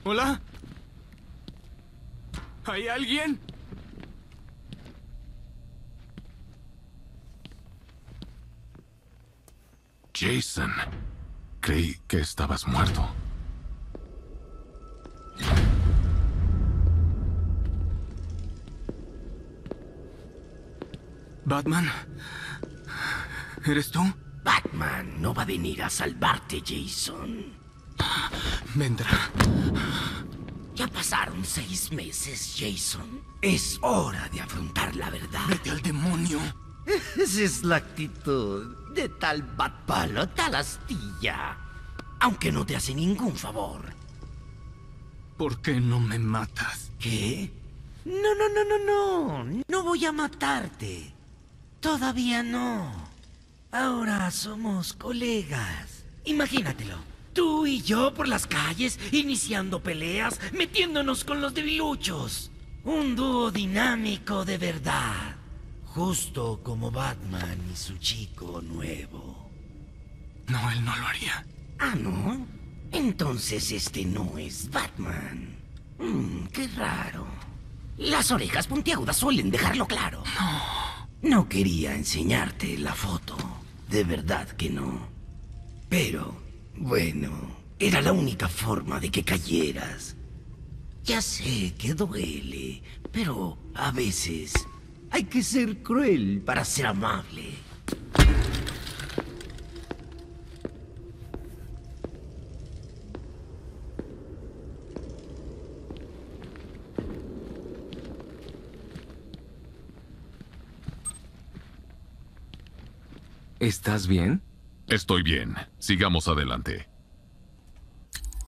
¿Hola? ¿Hay alguien? Jason, creí que estabas muerto. ¿Batman? ¿Eres tú? Batman no va a venir a salvarte, Jason. Vendrá. Ya pasaron 6 meses, Jason. Es hora de afrontar la verdad. Vete al demonio. Esa es la actitud de tal Batpalo, tal astilla. Aunque no te hace ningún favor. ¿Por qué no me matas? ¿Qué? No. No voy a matarte. Todavía no. Ahora somos colegas. Imagínatelo. Tú y yo por las calles, iniciando peleas, metiéndonos con los debiluchos. Un dúo dinámico de verdad. Justo como Batman y su chico nuevo. No, él no lo haría. Ah, ¿no? Entonces este no es Batman. Qué raro. Las orejas puntiagudas suelen dejarlo claro. No quería enseñarte la foto. De verdad que no. Pero, bueno, era la única forma de que cayeras. Ya sé que duele, pero a veces hay que ser cruel para ser amable. ¿Estás bien? Estoy bien. Sigamos adelante.